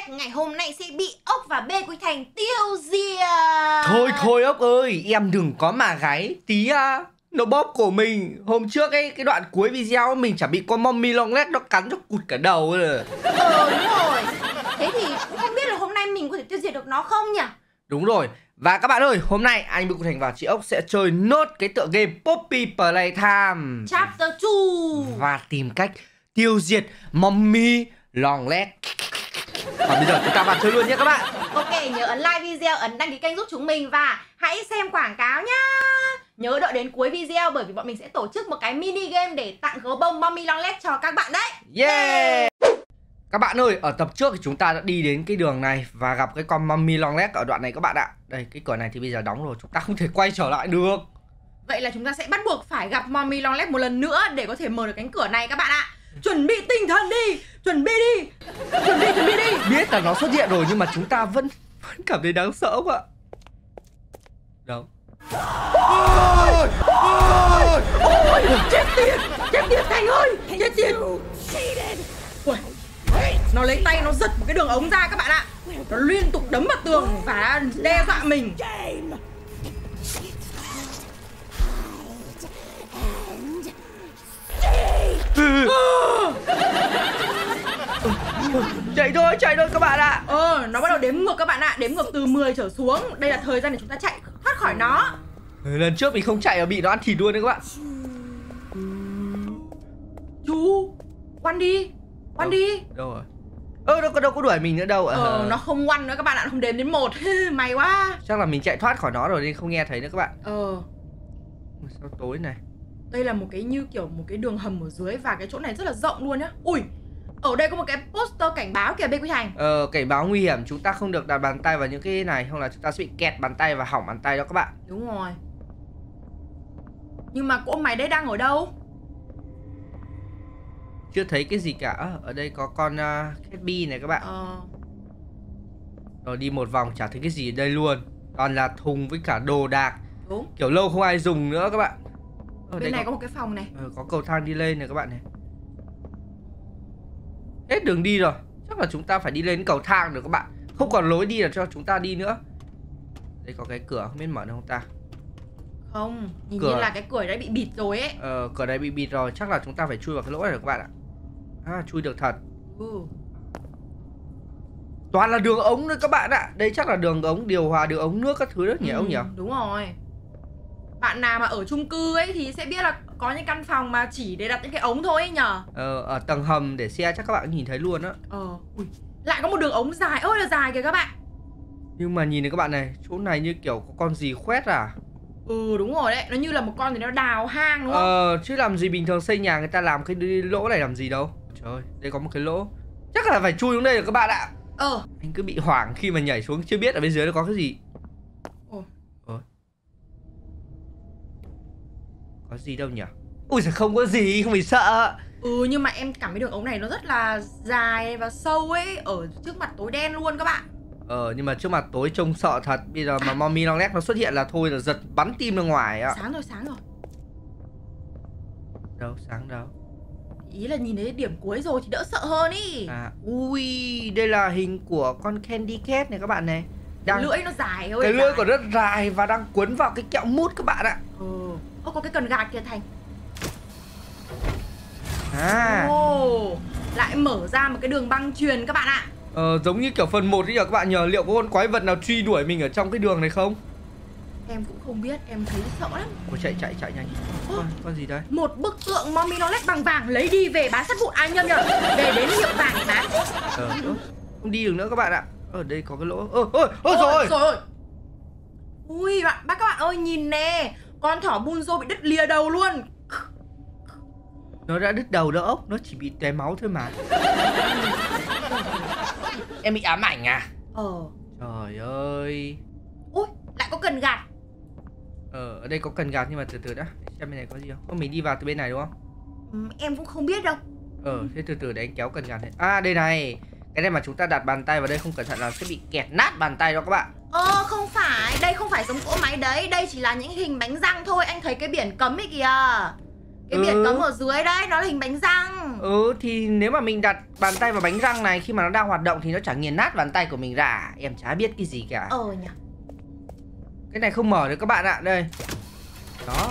Lech ngày hôm nay sẽ bị Ốc và Bê Quý Thành tiêu diệt. Thôi Ốc ơi, em đừng có mà gáy tí à. Nó bóp cổ mình. Hôm trước ấy, cái đoạn cuối video mình chả bị con mommy long leg nó cắn cho cụt cả đầu rồi. Đúng rồi. Thế thì cũng không biết là hôm nay mình có thể tiêu diệt được nó không nhỉ? Đúng rồi. Và các bạn ơi, hôm nay anh Bê Quý Thành và chị Ốc sẽ chơi nốt cái tựa game Poppy Playtime Chapter 2 và tìm cách tiêu diệt mommy long leg. Và bây giờ chúng ta vào chơi luôn nhé các bạn. Ok, nhớ ấn like video, ấn đăng ký kênh giúp chúng mình và hãy xem quảng cáo nhá. Nhớ đợi đến cuối video bởi vì bọn mình sẽ tổ chức một cái mini game để tặng gấu bông mommy long leg cho các bạn đấy. Yeah. Các bạn ơi, ở tập trước thì chúng ta đã đi đến cái đường này và gặp cái con mommy long leg ở đoạn này các bạn ạ. Đây, cái cửa này thì bây giờ đóng rồi, chúng ta không thể quay trở lại được. Vậy là chúng ta sẽ bắt buộc phải gặp mommy long leg một lần nữa để có thể mở được cánh cửa này các bạn ạ. Chuẩn bị tinh thần đi, chuẩn bị đi, chuẩn bị đi. Biết là nó xuất hiện rồi nhưng mà chúng ta vẫn cảm thấy đáng sợ không ạ? Đâu? Ôi, chết tiệt Thành ơi, chết tiệt. Ui, nó lấy tay nó giật một cái đường ống ra các bạn ạ. Nó liên tục đấm vào tường và đe dọa mình. Chạy thôi các bạn ạ. Nó bắt đầu đếm ngược các bạn ạ, đếm ngược từ 10 trở xuống. Đây là thời gian để chúng ta chạy thoát khỏi nó. Lần trước mình không chạy mà bị nó ăn thịt luôn đấy các bạn. Chú, quăn đi. Đâu rồi? Đâu có đuổi mình nữa đâu. Nó không quăn nữa các bạn ạ, không đếm đến 1. May quá. Chắc là mình chạy thoát khỏi nó rồi nên không nghe thấy nữa các bạn. Sao tối này? Đây là một cái như kiểu một cái đường hầm ở dưới và cái chỗ này rất là rộng luôn nhá. Ui, ở đây có một cái poster cảnh báo kìa Bê Quý Thành. Cảnh báo nguy hiểm, chúng ta không được đặt bàn tay vào những cái này, không là chúng ta sẽ bị kẹt bàn tay và hỏng bàn tay đó các bạn. Đúng rồi. Nhưng mà cỗ máy đấy đang ở đâu? Chưa thấy cái gì cả. Ở đây có con Catby này các bạn. Rồi đi một vòng chả thấy cái gì ở đây luôn. Toàn là thùng với cả đồ đạc. Đúng. Kiểu lâu không ai dùng nữa các bạn. Bên này có một cái phòng này. Có cầu thang đi lên này các bạn này. Hết đường đi rồi. Chắc là chúng ta phải đi lên cầu thang được các bạn. Không còn lối đi để cho chúng ta đi nữa. Đây có cái cửa không biết mở được không ta? Không, nhìn như là cái cửa đấy bị bịt rồi ấy. Cửa đấy bị bịt rồi, chắc là chúng ta phải chui vào cái lỗ này được các bạn ạ. Chui được thật. Toàn là đường ống nữa các bạn ạ. Đây chắc là đường ống điều hòa, đường ống nước các thứ đó nhỉ ông nhỉ? Đúng rồi. Bạn nào mà ở chung cư ấy thì sẽ biết là có những căn phòng mà chỉ để đặt những cái ống thôi ấy nhờ. Ở tầng hầm để xe chắc các bạn nhìn thấy luôn á. Ui, lại có một đường ống dài ơi là dài kìa các bạn. Nhưng mà nhìn này các bạn này, chỗ này như kiểu có con gì khoét à? Đúng rồi đấy, nó như là một con gì nó đào hang đúng không? Chứ làm gì bình thường xây nhà người ta làm cái lỗ này làm gì đâu. Trời ơi, đây có một cái lỗ. Chắc là phải chui xuống đây rồi các bạn ạ. Anh cứ bị hoảng khi mà nhảy xuống chưa biết ở bên dưới nó có cái gì. Có gì đâu nhỉ? Ui giời, không có gì, không phải sợ. Nhưng mà em cảm thấy đường ống này nó rất là dài và sâu ấy. Ở trước mặt tối đen luôn các bạn. Nhưng mà trước mặt tối trông sợ thật. Bây giờ mà mommy long leg nó xuất hiện là thôi là giật bắn tim ra ngoài ạ. Sáng rồi. Đâu, sáng đâu? Ý là nhìn thấy điểm cuối rồi thì đỡ sợ hơn ý. Ui, đây là hình của con Candy Cat này các bạn này. Cái lưỡi nó dài ơi. Cái lưỡi của rất dài và đang quấn vào cái kẹo mút các bạn ạ. Có cái cần gạt kìa Thành. Lại mở ra một cái đường băng chuyền các bạn ạ. Giống như kiểu phần 1 ấy nhờ các bạn nhờ. Liệu có con quái vật nào truy đuổi mình ở trong cái đường này không? Em cũng không biết, em thấy sợ lắm. Chạy nhanh. Con gì đây? Một bức tượng mommy long leg bằng vàng lấy đi về bán sắt vụn nhầm. Về đến hiệu vàng để bán. Không đi được nữa các bạn ạ. Ở đây có cái lỗ. Rồi. Ui các bạn ơi nhìn nè. Con thỏ Bunzo bị đứt lìa đầu luôn. Nó đã đứt đầu đó Ốc. Nó chỉ bị tóe máu thôi mà. Em bị ám ảnh à? Trời ơi. Ui lại có cần gạt. Ở đây có cần gạt nhưng mà từ từ đã. Xem bên này có gì không? Mình đi vào từ bên này đúng không? Em cũng không biết đâu. Thế từ từ để anh kéo cần gạt này. Đây này. Cái này mà chúng ta đặt bàn tay vào đây không cẩn thận là sẽ bị kẹt nát bàn tay đó các bạn. Không phải, đây không phải giống cỗ máy đấy. Đây chỉ là những hình bánh răng thôi. Anh thấy cái biển cấm ấy kìa. Cái biển cấm ở dưới đấy, nó là hình bánh răng. Ừ thì nếu mà mình đặt bàn tay vào bánh răng này, khi mà nó đang hoạt động thì nó chẳng nghiền nát bàn tay của mình ra. Em chả biết cái gì cả. Nhỉ. Cái này không mở được các bạn ạ. Đây. Đó.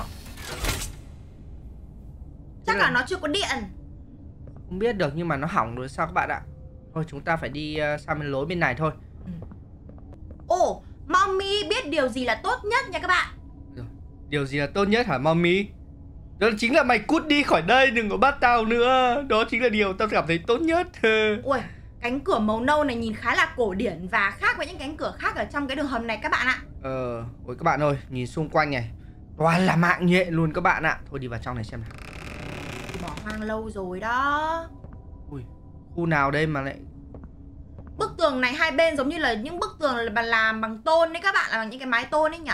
Chắc là nó chưa có điện. Không biết được nhưng mà nó hỏng rồi sao các bạn ạ. Thôi chúng ta phải đi sang bên lối bên này thôi. Ồ, Mommy biết điều gì là tốt nhất nha các bạn. Điều gì là tốt nhất hả Mommy? Đó chính là mày cút đi khỏi đây, đừng có bắt tao nữa. Đó chính là điều tao cảm thấy tốt nhất. Ui, cánh cửa màu nâu này nhìn khá là cổ điển và khác với những cánh cửa khác ở trong cái đường hầm này các bạn ạ. Ôi các bạn ơi, nhìn xung quanh này toàn là mạng nhện luôn các bạn ạ. Thôi đi vào trong này xem nào. Bỏ hoang lâu rồi đó. Ui, khu nào đây mà lại... Bức tường này hai bên giống như là những bức tường là làm bằng tôn đấy các bạn, là bằng những cái mái tôn ấy nhỉ?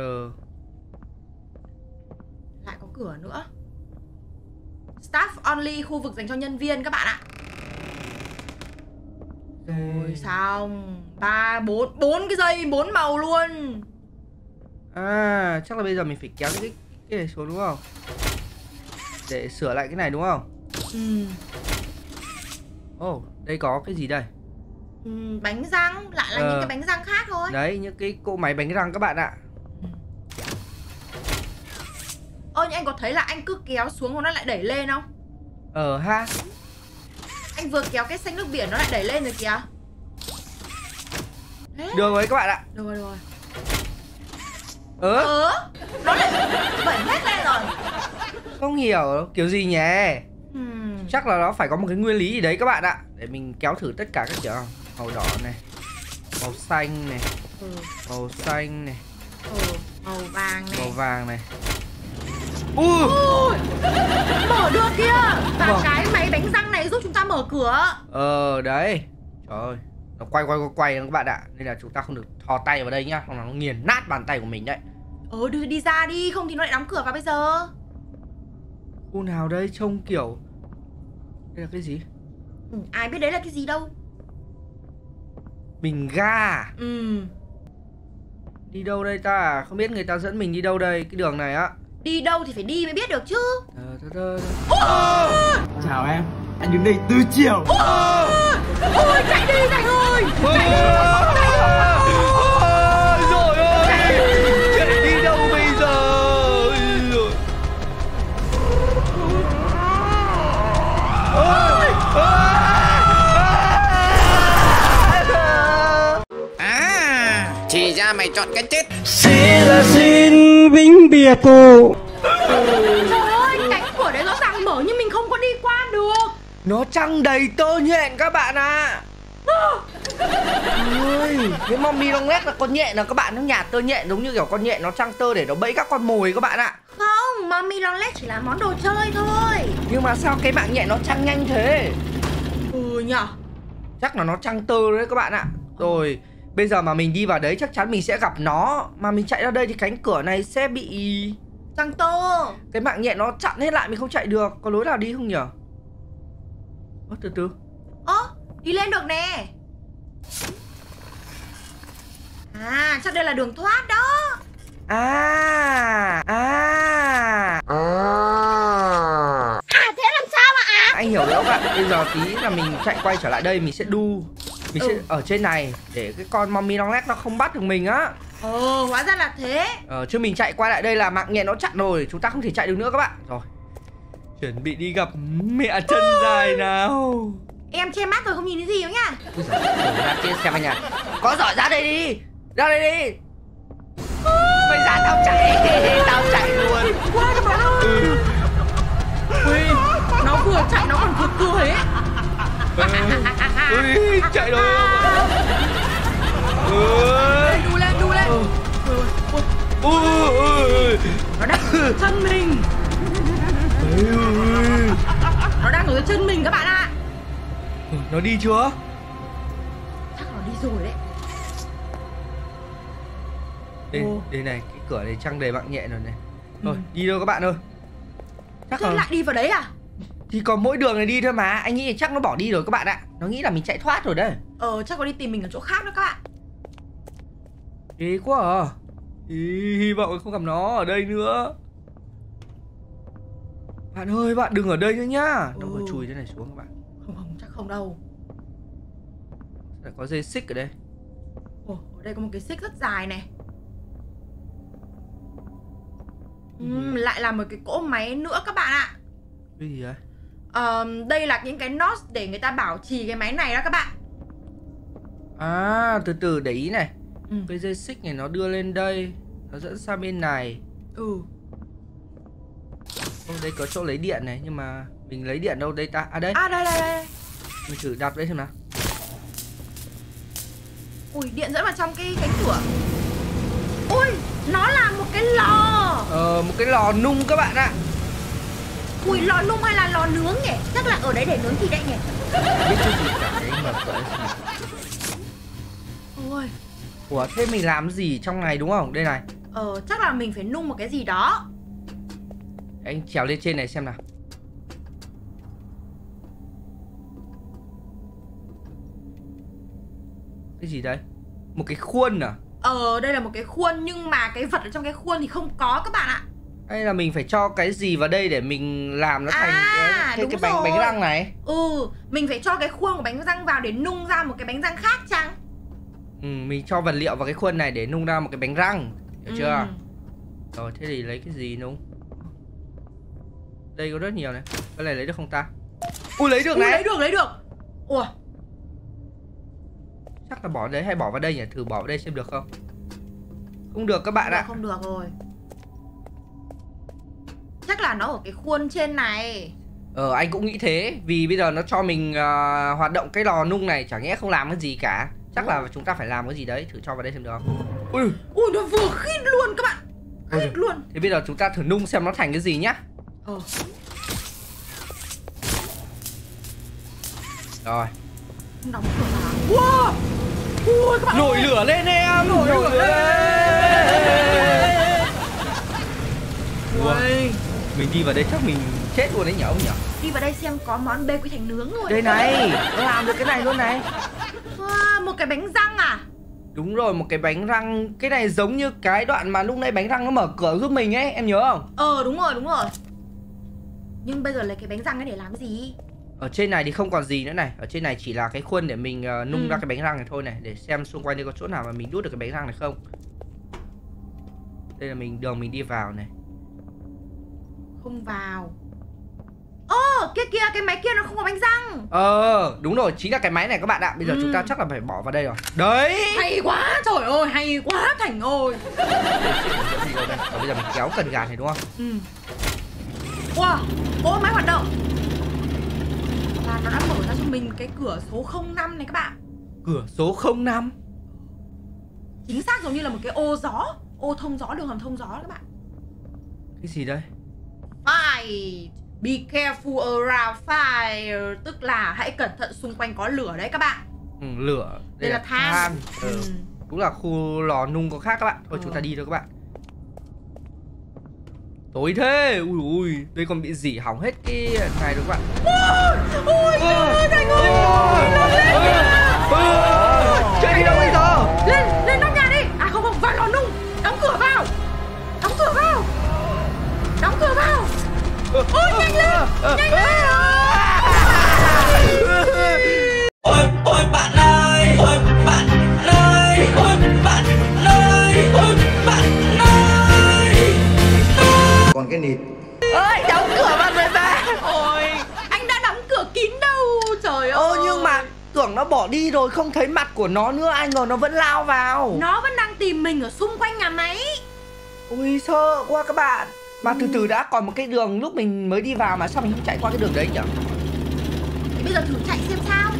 Lại có cửa nữa. Staff only, khu vực dành cho nhân viên các bạn ạ. Rồi xong 3, 4 cái dây 4 màu luôn. À, chắc là bây giờ mình phải kéo cái này xuống đúng không? Để sửa lại cái này đúng không? Ồ, đây có cái gì đây? Bánh răng, lại là những cái bánh răng khác thôi. Đấy, những cái cỗ máy bánh răng các bạn ạ. Nhưng anh có thấy là anh cứ kéo xuống và nó lại đẩy lên không? Ha. Anh vừa kéo cái xanh nước biển nó lại đẩy lên rồi kìa. Đấy. Được rồi các bạn ạ. Được rồi. Nó lại vẩy hết lên rồi. Không hiểu kiểu gì nhỉ? Chắc là nó phải có một cái nguyên lý gì đấy các bạn ạ. Để mình kéo thử tất cả các kiểu. Màu đỏ này, màu xanh này, màu xanh này, màu vàng này, màu vàng này. Mở được kia. Và cái máy bánh răng này giúp chúng ta mở cửa. Đấy. Trời ơi, nó quay các bạn ạ. Nên là chúng ta không được thò tay vào đây nhá, không là nó nghiền nát bàn tay của mình đấy. Đi ra đi, không thì nó lại đóng cửa vào bây giờ. Khu nào đây trông kiểu... Đây là cái gì? Ai biết đấy là cái gì đâu. Bình ga. Đi đâu đây ta? Không biết người ta dẫn mình đi đâu đây. Cái đường này á. Đi đâu thì phải đi mới biết được chứ. Chào em, anh đứng đây từ chiều. Ôi chạy đi Thành ơi. Rồi ơi, chạy đi đâu bây giờ? Thì ra mày chọn cái chết. Xin vĩnh biệt cô. Trời ơi, cánh cửa đấy rõ ràng mở nhưng mình không có đi qua được. Nó trăng đầy tơ nhện các bạn ạ. Ôi, cái Mommy Long Led là con nhện là các bạn, nó nhạt tơ nhện giống như kiểu con nhện nó trăng tơ để nó bẫy các con mồi các bạn ạ. Không, Mommy Long Led chỉ là món đồ chơi thôi. Nhưng mà sao cái mạng nhện nó trăng nhanh thế? Nhở. Chắc là nó trăng tơ đấy các bạn ạ. Rồi, bây giờ mà mình đi vào đấy chắc chắn mình sẽ gặp nó. Mà mình chạy ra đây thì cánh cửa này sẽ bị trăng tơ. Cái mạng nhện nó chặn hết lại, mình không chạy được. Có lối nào đi không nhở? Từ từ. Đi lên được nè. Chắc đây là đường thoát đó. Thế làm sao mà anh hiểu rồi các bạn. Bây giờ tí là mình chạy quay trở lại đây, mình sẽ mình sẽ ở trên này để cái con Mommy Long Led nó không bắt được mình á. Hóa ra là thế. Chứ mình chạy qua lại đây là mạng nhện nó chặn rồi, chúng ta không thể chạy được nữa các bạn. Rồi, chuẩn bị đi gặp mẹ chân dài nào. Em che mắt rồi không nhìn thấy gì đâu nhá. Ui giời, ra kia xem anh nhỉ. Có giỏi ra đây đi. Ra đây đi. Mày ra tao chạy. Tao chạy luôn. Quá các bạn ơi. Ui, nó vừa chạy nó còn vừa cười ấy. Ui, chạy rồi. Đu lên. Nó đang ở chân mình. Nó đang ở dưới chân mình các bạn ạ. Nó đi chưa? Chắc nó đi rồi đấy. Đây này, cái cửa này trăng đầy mạng nhện rồi này. Thôi, đi đâu các bạn ơi. Chắc là lại đi vào đấy à? Thì còn mỗi đường này đi thôi mà. Anh nghĩ chắc nó bỏ đi rồi các bạn ạ. Nó nghĩ là mình chạy thoát rồi đấy. Chắc có đi tìm mình ở chỗ khác đó các bạn. Ghê quá à. Hy vọng không gặp nó ở đây nữa. Bạn ơi, bạn đừng ở đây nữa nhá. Nó vừa chui thế này xuống các bạn. Không, chắc không đâu. Lại có dây xích ở đây. Ồ, ở đây có một cái xích rất dài này. Lại là một cái cỗ máy nữa các bạn ạ. Cái gì đấy? Đây là những cái nốt để người ta bảo trì cái máy này đó các bạn. À, từ từ để ý này. Cái dây xích này nó đưa lên đây, nó dẫn sang bên này. Đây có chỗ lấy điện này, nhưng mà mình lấy điện đâu đây ta? À đây. Đây. Mình thử đạp đây xem nào. Ui, điện dẫn vào trong cái cánh cửa. Ui, nó là một cái lò. Một cái lò nung các bạn ạ. Ui, lò nung hay là lò nướng nhỉ? Chắc là ở đấy để nướng thịt đấy nhỉ? Biết chứ gì cả đấy mà vậy. Ôi. Ủa, thế mình làm gì trong này đúng không? Đây này. Chắc là mình phải nung một cái gì đó. Anh trèo lên trên này xem nào. Cái gì đấy? Một cái khuôn à? Đây là một cái khuôn, nhưng mà cái vật ở trong cái khuôn thì không có các bạn ạ. Hay là mình phải cho cái gì vào đây để mình làm nó thành cái bánh răng này? Mình phải cho cái khuôn của bánh răng vào để nung ra một cái bánh răng khác chăng? Mình cho vật liệu vào cái khuôn này để nung ra một cái bánh răng. Hiểu chưa? Rồi, thế thì lấy cái gì nung? Đây có rất nhiều này. Cái này lấy được không ta? Ui, lấy được này. Lấy được. Ủa, chắc là bỏ đấy hay bỏ vào đây nhỉ? Thử bỏ vào đây xem được không? Không được các bạn ạ. Không được rồi. Chắc là nó ở cái khuôn trên này. Anh cũng nghĩ thế. Vì bây giờ nó cho mình hoạt động cái lò nung này, chẳng nhẽ không làm cái gì cả. Chắc là chúng ta phải làm cái gì đấy. Thử cho vào đây xem được không? Ui, nó vừa khít luôn các bạn. Khít luôn. Thế bây giờ chúng ta thử nung xem nó thành cái gì nhá. Rồi. Đóng cửa vào. Wow. Ui, các bạn Nổi lửa lên em. Nổi lửa lên. Ui, mình đi vào đây chắc mình chết luôn đấy nhỉ ông nhỉ? Đi vào đây xem có món bê quy thành nướng rồi. Đây này, làm được cái này luôn này. Một cái bánh răng à? Đúng rồi, một cái bánh răng. Cái này giống như cái đoạn mà lúc nãy bánh răng nó mở cửa giúp mình ấy, em nhớ không? Đúng rồi. Nhưng bây giờ lấy cái bánh răng ấy để làm gì? Ở trên này thì không còn gì nữa này. Ở trên này chỉ là cái khuôn để mình nung ra cái bánh răng này thôi này. Để xem xung quanh đây có chỗ nào mà mình đút được cái bánh răng này không. Đây là đường mình đi vào này. Không vào. Kia cái máy kia nó không có bánh răng. Đúng rồi, chính là cái máy này các bạn ạ. Bây giờ chúng ta chắc là phải bỏ vào đây rồi. Đấy. Hay quá, trời ơi, hay quá Thành ơi. Bây giờ mình kéo cần gạt này đúng không? Wow, cỗ máy hoạt động. Và nó đã mở ra cho mình cái cửa số 05 này các bạn. Cửa số 05. Chính xác giống như là một cái ô gió, ô thông gió, đường hầm thông gió các bạn. Cái gì đây? Fire, be careful around fire, tức là hãy cẩn thận xung quanh có lửa đấy các bạn. Lửa. Đây là than. Cũng là khu lò nung có khác các bạn. Thôi chúng ta đi thôi các bạn. Tối thế. Ui, đây còn bị rỉ hỏng hết cái này rồi các bạn. Ôi Thành ơi, chơi đi đâu bây giờ? Lên nóc nhà đi. À không, vào lò nung. Đóng cửa vào. Ôi nhanh lên. Ôi bạn ơi, còn cái nịt. Ơi, đóng cửa bạn với ta. Ôi, anh đã đóng cửa kín đâu. Trời ơi. Nhưng mà tưởng nó bỏ đi rồi, không thấy mặt của nó nữa. Ai ngờ nó vẫn lao vào. Nó vẫn đang tìm mình ở xung quanh nhà máy. Ui, sợ quá các bạn. Mà từ từ đã, còn một cái đường lúc mình mới đi vào mà sao mình không chạy qua cái đường đấy nhỉ? Thì bây giờ thử chạy xem sao.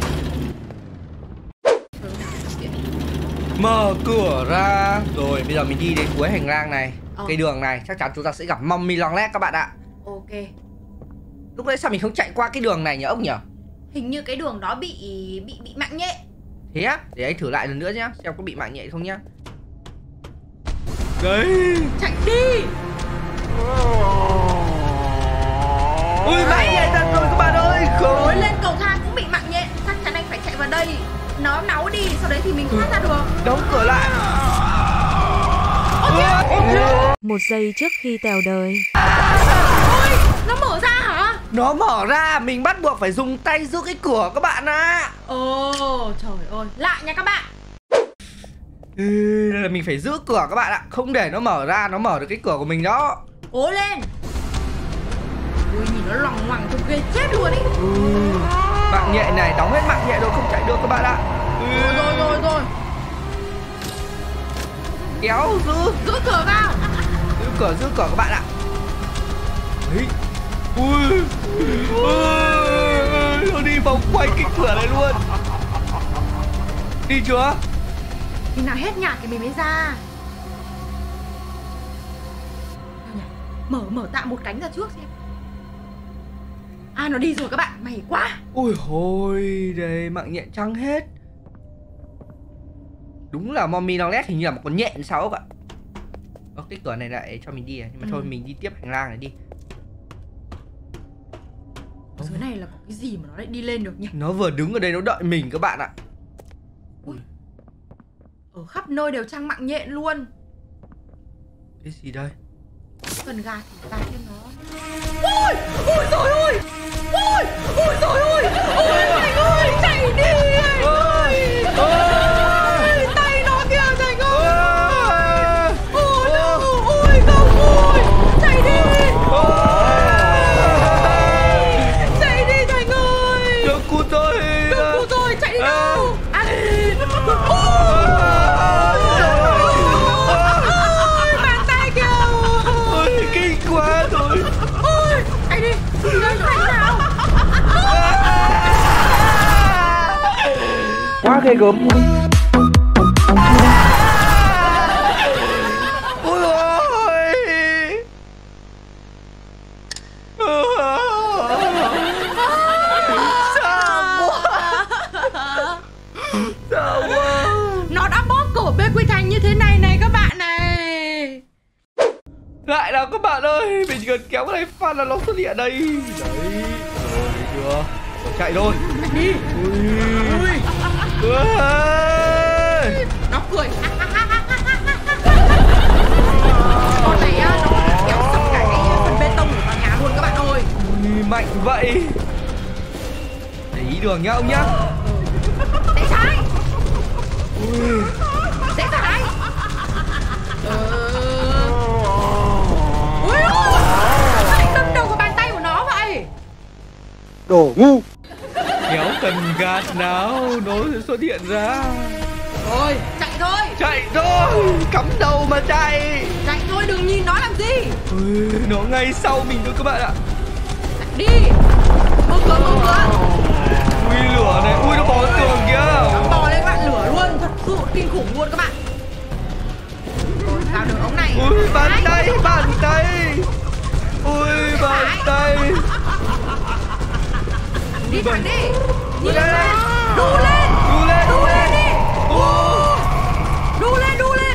Mở cửa ra. Rồi bây giờ mình đi đến cuối hành lang này. Cái đường này chắc chắn chúng ta sẽ gặp Mummy Longlegs các bạn ạ. Ok. Lúc đấy sao mình không chạy qua cái đường này nhỉ ông nhỉ? Hình như cái đường đó bị mạng nhện. Thế á? Để anh thử lại lần nữa nhá, xem có bị mạng nhện không nhá. Đấy. Chạy đi. Ui, mạng nhện thật rồi các bạn ơi. Ôi, lên cầu thang cũng bị mạng nhện. Chắc chắn anh phải chạy vào đây. Nó náu đi, sau đấy thì mình thoát ra được. Đóng cửa lại. Một giây trước khi tèo đời. Ôi, nó mở ra hả? Nó mở ra, mình bắt buộc phải dùng tay giữ cái cửa các bạn ạ. Ồ, trời ơi, lạ nha các bạn. Nên là mình phải giữ cửa các bạn ạ. Không để nó mở ra, nó mở được cái cửa của mình đó. Cố lên. Ui, nhìn nó loằng ngoằng trông ghê chết luôn ấy. Mạng nhện này, đóng hết mạng nhện rồi không chạy được các bạn ạ. Rồi. Kéo, Giữ cửa vào. Giữ cửa các bạn ạ. Đấy. Ui, nó đi vòng quanh cái cửa này luôn. Đi chưa? Khi nào hết nhạc thì mình mới ra. Mở tạm một cánh ra trước xem. À, nó đi rồi các bạn, may quá. Ôi hồi, đây mạng nhện trắng hết. Đúng là Mommy Longlegs hình như là một con nhện sao các bạn. Cái cửa này lại cho mình đi à? Nhưng mà thôi mình đi tiếp hành lang này đi. Ở dưới này là có cái gì mà nó lại đi lên được nhỉ? Nó vừa đứng ở đây nó đợi mình các bạn ạ. Ui. Ở khắp nơi đều trang mạng nhện luôn. Cái gì đây? Cần gà thì gà thêm nó. Ôi trời ơi. Ôi trời ơi. Ôi Thành ơi, chạy đi anh ơi. Tay nó kìa Thành ơi. Ôi không ơi. Chạy đi. Chạy đi Thành ơi. Đừng cứu tôi. Chạy đi đâu. Bàn tay kìa. Ôi kinh quá rồi. Ôi chạy đi. Lên Thành nào. Quá ghê gớm. Ôi ôi. Sao quá. Nó đã bóp cổ Bê Quy Thành như thế này này các bạn này. Lại nào các bạn ơi. Mình gần kéo cái này phát là nó xuất hiện đây. Đấy. Rồi chưa. Rồi chạy thôi. Đi. Ui. Nó cười. Con này á, nó kéo sập cả cái phần bê tông của tòa nhà luôn các bạn ơi. Ui, mạnh vậy. Để ý đường nhá ông nhá. Để trái. Để phải. Ui ôi. Sao lại đâm đầu vào bàn tay của nó vậy? Đồ ngu. Kéo cần gạt nào nó sẽ xuất hiện ra. Thôi, chạy thôi. Chạy thôi, cắm đầu mà chạy. Chạy thôi, đừng nhìn nó làm gì. Nó ngay sau mình thôi các bạn ạ. Chạy đi. Mở cửa. Ui lửa này, ui nó bò lên tường kìa. Nó bò lên bạn lửa luôn, thật sự kinh khủng luôn các bạn. Rồi, vào đường ống này. Ui bàn tay. Ui bàn tay. Đi thẳng đi. Nhìn Đây. lên. Đu lên. Đu lên đi. Đu lên.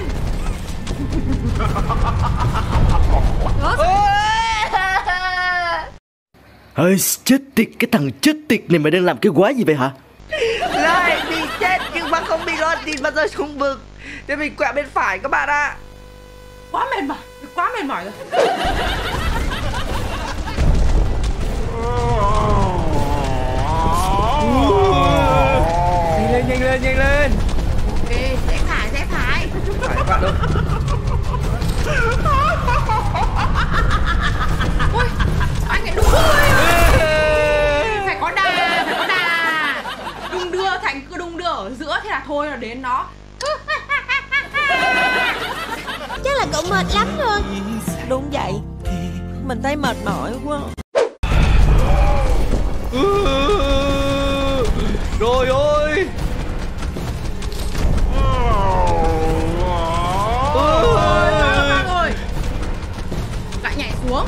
Ơi chết tiệt, cái thằng chết tiệt này mày đang làm cái quái gì vậy hả? Lại bị chết nhưng mà không bị lọt thịt mà rơi xuống vực. Thế mình quẹo bên phải các bạn ạ. Quá mệt mỏi rồi. Nhanh lên. Ok, rẽ phải. Phải các bạn ơi. Ui, anh lại đụng. Phải có đà. Thành cứ đung đưa ở giữa thế là thôi là đến nó. Chắc là cậu mệt lắm rồi. Đúng vậy, mình thấy mệt mỏi quá. Rồi ơi. Rồi. Lại nhảy xuống.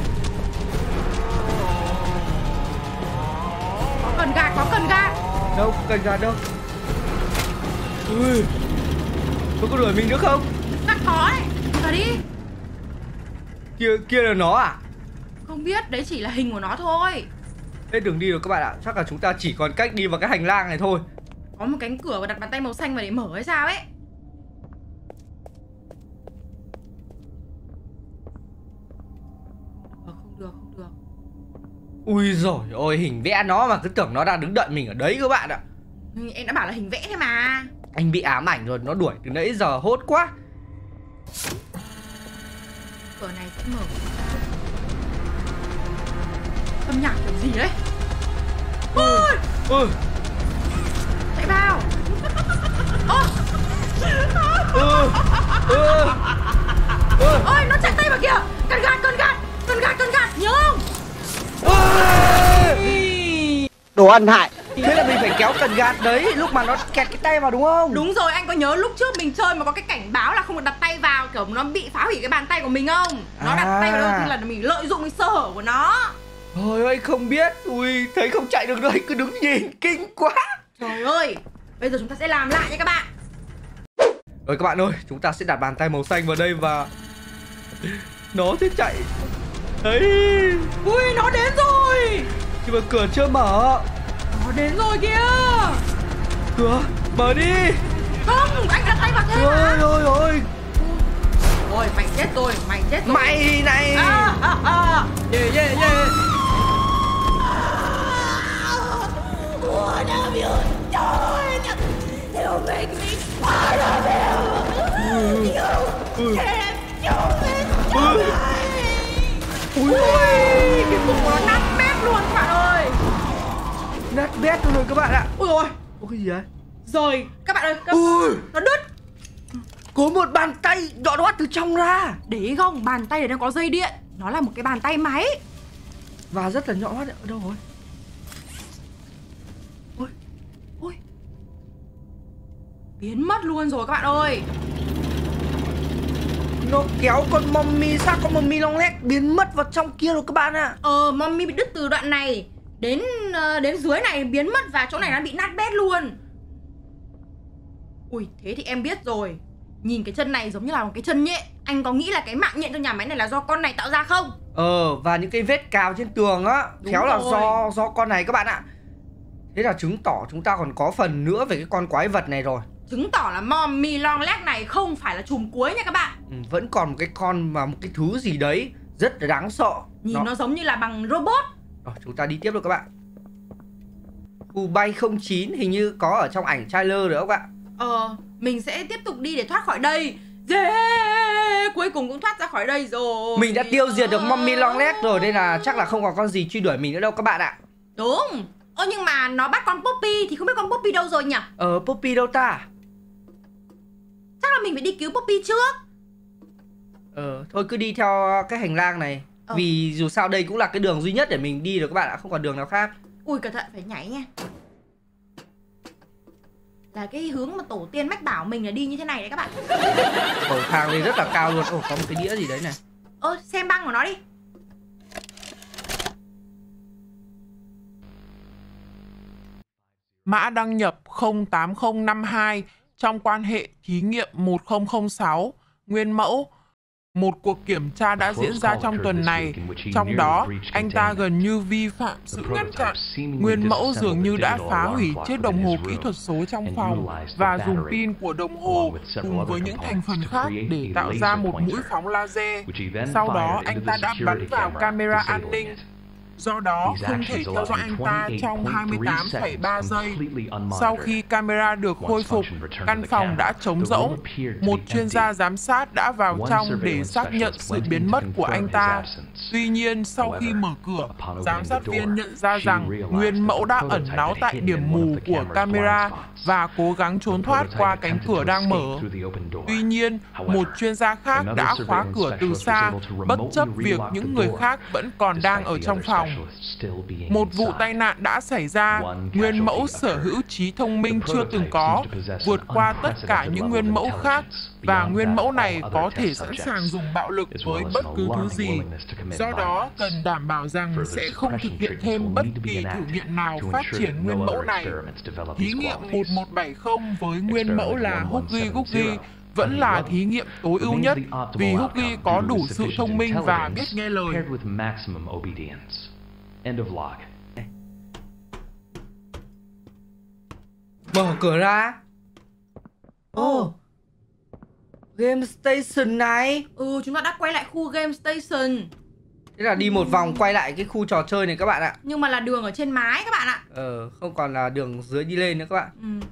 Có cần gạt. Đâu cần gạt đâu. Ui. Nó có đuổi mình nữa không? Gạt khó đấy. Vào đi. Kia là nó à? Không biết, đấy chỉ là hình của nó thôi. Hết đường đi rồi các bạn ạ. Chắc là chúng ta chỉ còn cách đi vào cái hành lang này thôi. Có một cánh cửa và đặt bàn tay màu xanh vào để mở hay sao ấy. Không được. Ui rồi ôi, hình vẽ nó mà cứ tưởng nó đang đứng đợi mình ở đấy các bạn ạ. Em đã bảo là hình vẽ thế mà. Anh bị ám ảnh rồi, nó đuổi từ nãy giờ hốt quá. Cửa này sẽ mở. Âm nhạc kiểu gì đấy? Ôi! Chạy vào! Ôi, nó chạy tay vào kìa! Cần gạt, nhớ không? Đồ ăn hại. Thế là mình phải kéo cần gạt đấy, lúc mà nó kẹt cái tay vào đúng không? Đúng rồi, anh có nhớ lúc trước mình chơi mà có cái cảnh báo là không được đặt tay vào, kiểu nó bị phá hủy cái bàn tay của mình không? Nó đặt tay vào đâu thì là mình lợi dụng cái sơ hở của nó. Trời ơi, không biết. Ui, thấy không chạy được rồi, cứ đứng nhìn, kinh quá. Trời ơi, bây giờ chúng ta sẽ làm lại nha các bạn. Rồi các bạn ơi, chúng ta sẽ đặt bàn tay màu xanh vào đây và nó sẽ chạy. Đấy. Ui, nó đến rồi. Nhưng mà cửa chưa mở. Nó đến rồi kìa. Cửa, mở đi. Không, anh đặt tay vào thêm mà. Ôi. Ôi, mày chết rồi. Mày này. Yeah. Ui, cái bụng nó nát bét luôn các bạn ơi. Nát bét rồi các bạn ạ. Ui rồi. Ủa cái gì đấy? Rồi, các bạn ơi, Ui, nó đứt. có một bàn tay nhọn hoắt từ trong ra. Để ý không, bàn tay này đang có dây điện. Nó là một cái bàn tay máy. Và rất là nhọn hoắt. Ở đâu rồi? Ôi. Biến mất luôn rồi các bạn ơi. Nó kéo con mommy, xác con mommy long lét biến mất vào trong kia rồi các bạn ạ. Mommy bị đứt từ đoạn này đến dưới này biến mất, và chỗ này nó bị nát bét luôn. Ui, thế thì em biết rồi. Nhìn cái chân này giống như là một cái chân nhện. Anh có nghĩ là cái mạng nhện trong nhà máy này là do con này tạo ra không? Và những cái vết cào trên tường á, khéo là do con này các bạn ạ. Thế là chứng tỏ chúng ta còn có phần nữa về cái con quái vật này rồi. Chứng tỏ là mommy long leg này không phải là chùm cuối nha các bạn. Vẫn còn một cái con mà một cái thứ gì đấy rất là đáng sợ. Nhìn nó giống như là bằng robot. Rồi chúng ta đi tiếp rồi các bạn. Khu bay 09 hình như có ở trong ảnh trailer rồi các bạn. Mình sẽ tiếp tục đi để thoát khỏi đây. Yeah, cuối cùng cũng thoát ra khỏi đây rồi. Mình đã tiêu diệt được mommy long leg rồi, nên là chắc là không còn con gì truy đuổi mình nữa đâu các bạn ạ. Đúng. Nhưng mà nó bắt con Poppy thì không biết con Poppy đâu rồi nhỉ? Poppy đâu ta? Chắc là mình phải đi cứu Poppy trước. Thôi cứ đi theo cái hành lang này. Vì dù sao đây cũng là cái đường duy nhất để mình đi được các bạn ạ, không còn đường nào khác. Ui, cẩn thận, phải nhảy nha. Là cái hướng mà tổ tiên mách bảo mình là đi như thế này đấy các bạn. Cầu thang lên rất là cao luôn. Có một cái đĩa gì đấy này. Xem băng của nó đi. Mã đăng nhập 08052 trong quan hệ thí nghiệm 1006, nguyên mẫu. Một cuộc kiểm tra đã diễn ra trong tuần này, trong đó anh ta gần như vi phạm sự ngăn chặn. Nguyên mẫu dường như đã phá hủy chiếc đồng hồ kỹ thuật số trong phòng và dùng pin của đồng hồ cùng với những thành phần khác để tạo ra một mũi phóng laser. Sau đó anh ta đã bắn vào camera an ninh. Do đó, không thể theo dõi anh ta trong 28,3 giây. Sau khi camera được khôi phục, căn phòng đã trống rỗng. Một chuyên gia giám sát đã vào trong để xác nhận sự biến mất của anh ta. Tuy nhiên, sau khi mở cửa, giám sát viên nhận ra rằng nguyên mẫu đã ẩn náu tại điểm mù của camera và cố gắng trốn thoát qua cánh cửa đang mở. Tuy nhiên, một chuyên gia khác đã khóa cửa từ xa, bất chấp việc những người khác vẫn còn đang ở trong phòng. Một vụ tai nạn đã xảy ra, nguyên mẫu sở hữu trí thông minh chưa từng có, vượt qua tất cả những nguyên mẫu khác, và nguyên mẫu này có thể sẵn sàng dùng bạo lực với bất cứ thứ gì. Do đó, cần đảm bảo rằng sẽ không thực hiện thêm bất kỳ thử nghiệm nào phát triển nguyên mẫu này. Thí nghiệm 1170 với nguyên mẫu là Huggy Guggy vẫn là thí nghiệm tối ưu nhất vì Huggy có đủ sự thông minh và biết nghe lời. Mở cửa ra. Game Station này. Chúng ta đã quay lại khu Game Station. Thế là đi một vòng quay lại cái khu trò chơi này các bạn ạ. Nhưng mà là đường ở trên mái các bạn ạ. Không còn là đường dưới đi lên nữa các bạn.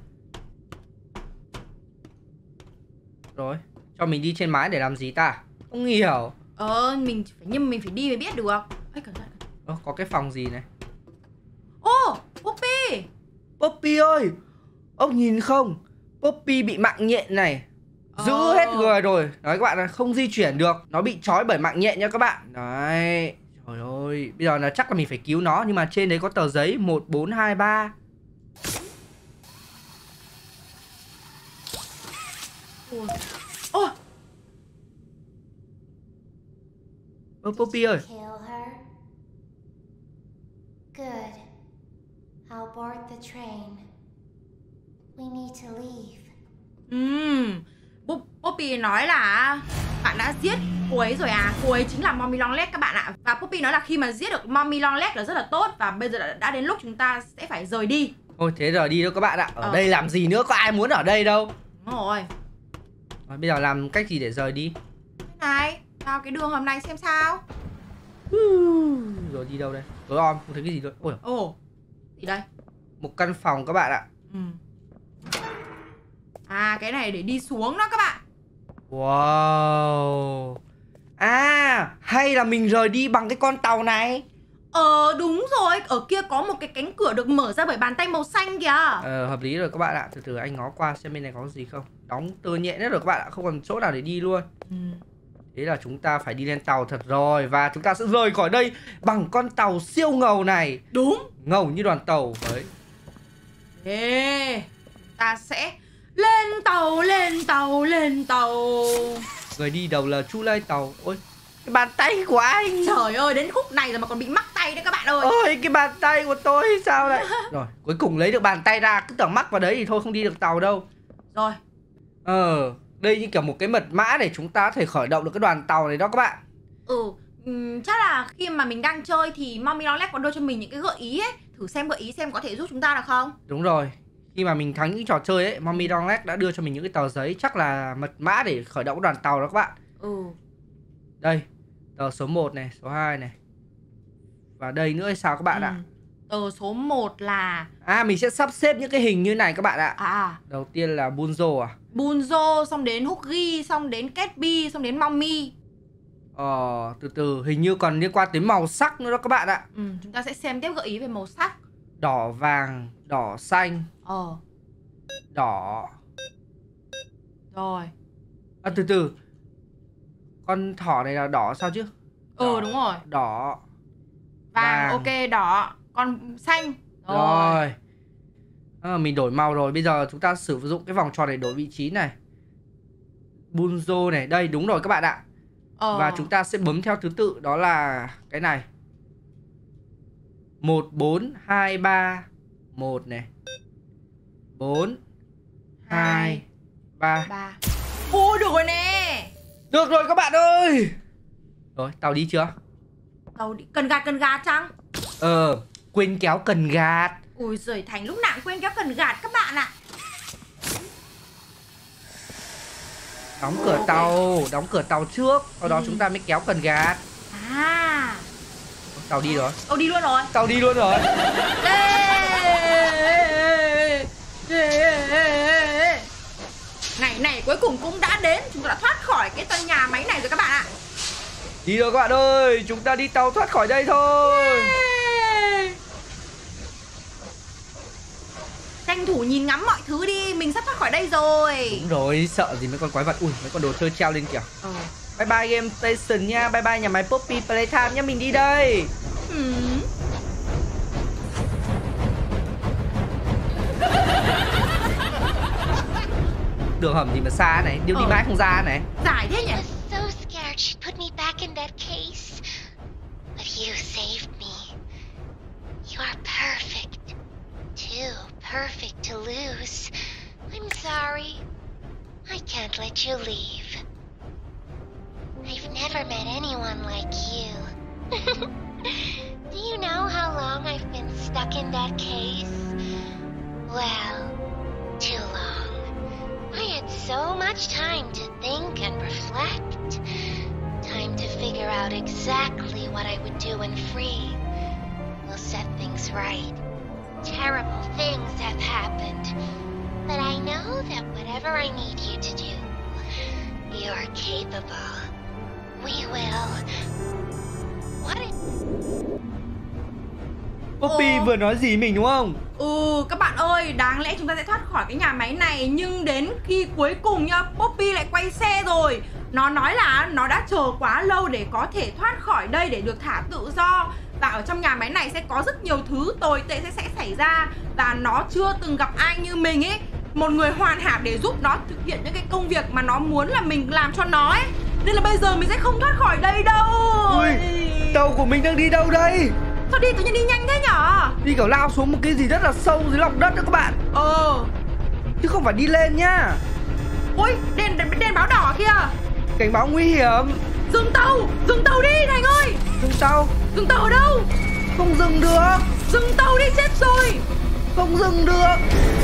Rồi, cho mình đi trên mái để làm gì ta? Không hiểu. Nhưng mình phải đi mới biết được. Ê, cẩn thận. Có cái phòng gì này? Ô, Poppy. Poppy ơi, ông nhìn không? Poppy bị mạng nhện này giữ hết người rồi. Đấy các bạn là không di chuyển được. Nó bị trói bởi mạng nhện nha các bạn. Đấy. Trời ơi, bây giờ là chắc là mình phải cứu nó. Nhưng mà trên đấy có tờ giấy 1423. Poppy ơi. Kill her. Good. I'll board the train. We need to leave. Poppy nói là bạn đã giết cô ấy rồi à? Cô ấy chính là Mommy Longlegs các bạn ạ. Và Poppy nói là khi mà giết được Mommy Longlegs là rất là tốt. Và bây giờ đã đến lúc chúng ta sẽ phải rời đi. Thôi thế rời đi đâu các bạn ạ. Ở đây làm gì nữa, có ai muốn ở đây đâu. Đúng rồi. Bây giờ làm cách gì để rời đi? Thế này, vào cái đường hầm này xem sao. Rồi đi đâu đây? Tối om, không thấy cái gì đâu. Ôi, gì đây? Một căn phòng các bạn ạ. Cái này để đi xuống đó các bạn. Wow. Hay là mình rời đi bằng cái con tàu này. Đúng rồi. Ở kia có một cái cánh cửa được mở ra bởi bàn tay màu xanh kìa. Hợp lý rồi các bạn ạ. Từ từ anh ngó qua xem bên này có gì không. Đóng tơ nhẹ hết rồi các bạn ạ. Không còn chỗ nào để đi luôn. Thế là chúng ta phải đi lên tàu thật rồi. Và chúng ta sẽ rời khỏi đây bằng con tàu siêu ngầu này. Đúng. Ngầu như đoàn tàu đấy. Ta sẽ lên tàu, lên tàu, lên tàu. Người đi đầu là chú lây tàu. Ôi, cái bàn tay của anh. Trời ơi, đến khúc này rồi mà còn bị mắc tay đấy các bạn ơi. Ôi, cái bàn tay của tôi sao lại. Rồi, cuối cùng lấy được bàn tay ra. Cứ tưởng mắc vào đấy thì thôi không đi được tàu đâu. Rồi. Đây như kiểu một cái mật mã để chúng ta có thể khởi động được cái đoàn tàu này đó các bạn. Chắc là khi mà mình đang chơi thì Mommy Longlegs có đưa cho mình những cái gợi ý ấy. Thử xem gợi ý xem có thể giúp chúng ta được không. Đúng rồi. Khi mà mình thắng những trò chơi ấy, Mommy Longlegs đã đưa cho mình những cái tờ giấy. Chắc là mật mã để khởi động đoàn tàu đó các bạn. Đây, tờ số 1 này, số 2 này. Và đây nữa hay sao các bạn ạ? Tờ số 1 là... mình sẽ sắp xếp những cái hình như này các bạn ạ. Đầu tiên là Bunzo Bunzo, xong đến Huggy, xong đến Catby, xong đến Mommy. Từ từ, hình như còn liên quan đến màu sắc nữa đó các bạn ạ. Chúng ta sẽ xem tiếp gợi ý về màu sắc. Đỏ vàng, đỏ xanh. Đỏ. Rồi. Từ từ. Con thỏ này là đỏ sao chứ? Đúng rồi. Đỏ. Vàng, ok, đỏ. Con xanh. Rồi. Mình đổi màu rồi. Bây giờ chúng ta sử dụng cái vòng tròn để đổi vị trí này. Bunzo này. Đây, đúng rồi các bạn ạ. Và chúng ta sẽ bấm theo thứ tự. Đó là cái này. 1, 4, 2, 3 1 này. 4 2 3. Được rồi nè. Được rồi các bạn ơi. Rồi, tàu đi chưa? Tàu đi. Cần gạt chăng? Quên kéo cần gạt. Ui giời, Thành lúc nào cũng quên kéo cần gạt các bạn ạ. Đóng cửa tàu trước. Sau đó chúng ta mới kéo cần gạt. Tàu đi rồi. Tàu đi luôn rồi. Ngày này cuối cùng cũng đã đến. Chúng ta đã thoát khỏi cái tòa nhà máy này rồi các bạn ạ. Đi rồi các bạn ơi. Chúng ta đi tàu thoát khỏi đây thôi. Tranh thủ nhìn ngắm mọi thứ đi. Mình sắp thoát khỏi đây rồi. Đúng rồi, sợ gì mấy con quái vật. Ui, mấy con đồ chơi treo lên kìa. Bye bye Game Station nha. Bye bye nhà máy Poppy Playtime nha. Mình đi đây. Đường hầm gì mà xa này. Điêu đi mãi không ra này. Dài thế nhỉ. I was so scared she'd put me back in that case. But you saved me. You are perfect. Too perfect to lose. I'm sorry. I can't let you leave. I've never met anyone like you. Do you know how long I've been stuck in that case? Well, too long. I had so much time to think and reflect. Time to figure out exactly what I would do when free. We'll set things right. Terrible things have happened, but I know that whatever I need you to do, you're capable. We will. What is... Poppy vừa nói gì mình đúng không? Các bạn ơi, đáng lẽ chúng ta sẽ thoát khỏi cái nhà máy này, nhưng đến khi cuối cùng nha, Poppy lại quay xe rồi. Nó nói là nó đã chờ quá lâu để có thể thoát khỏi đây, để được thả tự do. Và ở trong nhà máy này sẽ có rất nhiều thứ tồi tệ sẽ xảy ra. Và nó chưa từng gặp ai như mình ấy, một người hoàn hảo để giúp nó thực hiện những cái công việc mà nó muốn là mình làm cho nó ấy. Nên là bây giờ mình sẽ không thoát khỏi đây đâu. Ui, tàu của mình đang đi đâu đây? Sao đi tự nhiên đi nhanh thế nhở? Đi kiểu lao xuống một cái gì rất là sâu dưới lòng đất đó các bạn. Chứ không phải đi lên nhá. Ôi, đèn báo đỏ kìa. Cảnh báo nguy hiểm. Dừng tàu đi Thành ơi. Dừng tàu ở đâu? Không dừng được. Dừng tàu đi, chết rồi. Không dừng được.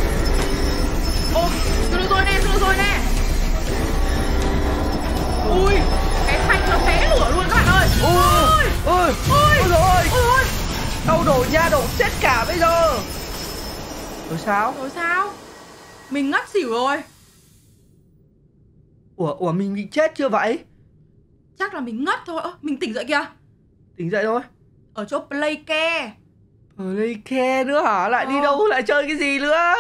Dừng được rồi nè. Ui, cái phanh nó té lửa luôn các bạn ơi. Ôi. Tàu đổ nha, đổ chết cả bây giờ. Rồi sao? Mình ngất xỉu rồi. Ủa mình bị chết chưa vậy? Chắc là mình ngất thôi. Mình tỉnh dậy kìa. Tỉnh dậy thôi. Ở chỗ Playcare. Playcare nữa hả? Lại đi đâu, lại chơi cái gì nữa?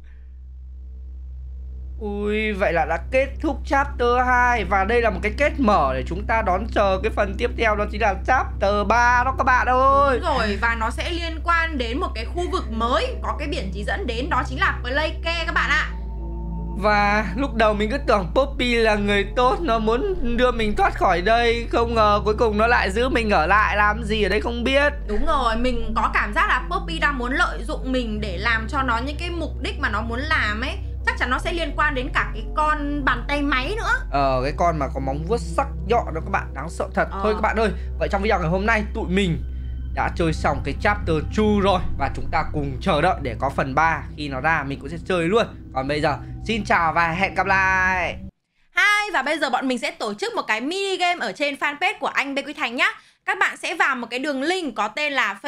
Ui, vậy là đã kết thúc chapter 2. Và đây là một cái kết mở để chúng ta đón chờ cái phần tiếp theo, đó chính là chapter 3 đó các bạn ơi. Đúng rồi, và nó sẽ liên quan đến một cái khu vực mới, có cái biển chỉ dẫn đến, đó chính là Playcare các bạn ạ. Và lúc đầu mình cứ tưởng Poppy là người tốt, nó muốn đưa mình thoát khỏi đây. Không ngờ cuối cùng nó lại giữ mình ở lại, làm gì ở đây không biết. Đúng rồi, mình có cảm giác là Poppy đang muốn lợi dụng mình để làm cho nó những cái mục đích mà nó muốn làm ấy. Chắc chắn nó sẽ liên quan đến cả cái con bàn tay máy nữa. Cái con mà có móng vuốt sắc nhọn đó các bạn, đáng sợ thật. Thôi các bạn ơi, vậy trong video ngày hôm nay tụi mình đã chơi xong cái chapter 2 rồi. Và chúng ta cùng chờ đợi để có phần 3. Khi nó ra mình cũng sẽ chơi luôn. Còn bây giờ, xin chào và hẹn gặp lại. Và bây giờ bọn mình sẽ tổ chức một cái mini game ở trên fanpage của anh B Quy Thành nhá. Các bạn sẽ vào một cái đường link có tên là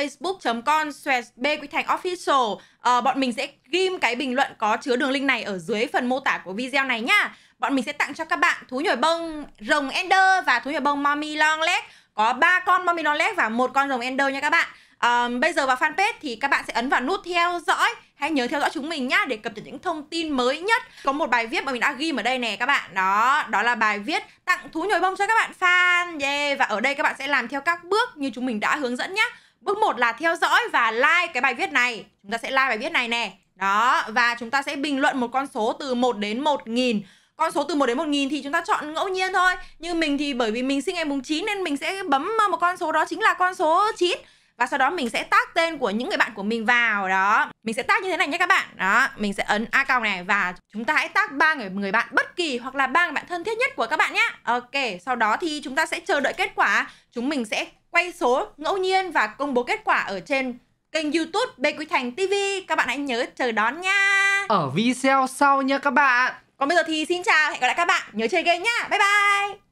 facebook.com/bquythanhofficial. Bọn mình sẽ ghim cái bình luận có chứa đường link này ở dưới phần mô tả của video này nhá. Bọn mình sẽ tặng cho các bạn thú nhồi bông rồng Ender và thú nhồi bông Mommy Long Leg. Có 3 con Mommy Long Leg và 1 con rồng Ender nha các bạn. Bây giờ vào fanpage thì các bạn sẽ ấn vào nút theo dõi. Hãy nhớ theo dõi chúng mình nhá để cập nhật những thông tin mới nhất. Có một bài viết mà mình đã ghi ở đây nè các bạn. Đó là bài viết tặng thú nhồi bông cho các bạn fan. Và ở đây các bạn sẽ làm theo các bước như chúng mình đã hướng dẫn nhá. Bước 1 là theo dõi và like cái bài viết này. Chúng ta sẽ like bài viết này nè. Đó, và chúng ta sẽ bình luận một con số từ 1 đến 1000. Con số từ 1 đến 1000 thì chúng ta chọn ngẫu nhiên thôi. Như mình thì bởi vì mình sinh ngày mùng 9 nên mình sẽ bấm một con số, đó chính là con số 9. Và sau đó mình sẽ tag tên của những người bạn của mình vào. Đó, mình sẽ tag như thế này nhé các bạn. Đó, mình sẽ ấn account này và chúng ta hãy tag 3 người bạn bất kỳ hoặc là 3 người bạn thân thiết nhất của các bạn nhé. Ok, sau đó thì chúng ta sẽ chờ đợi kết quả. Chúng mình sẽ quay số ngẫu nhiên và công bố kết quả ở trên kênh YouTube B Quy Thành TV. Các bạn hãy nhớ chờ đón nha. Ở video sau nha các bạn. Còn bây giờ thì xin chào, hẹn gặp lại các bạn. Nhớ chơi game nhá. Bye bye.